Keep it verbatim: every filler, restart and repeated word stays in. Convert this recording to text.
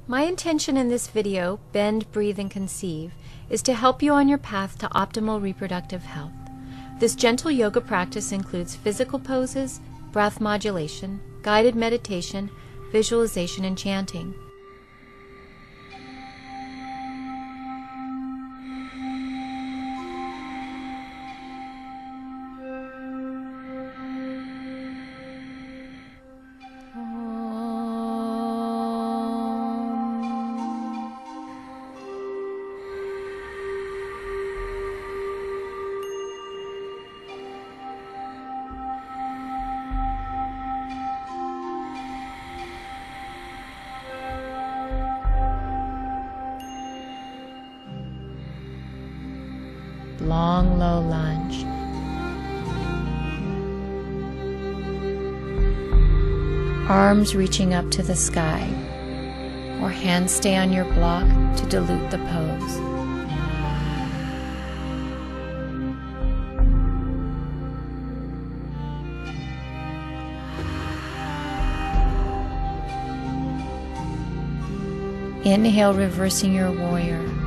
My intention in this video, Bend, Breathe, and Conceive, is to help you on your path to optimal reproductive health. This gentle yoga practice includes physical poses, breath modulation, guided meditation, visualization, and chanting. Long, low lunge. Arms reaching up to the sky, or hands stay on your block to dilute the pose. Inhale, reversing your warrior.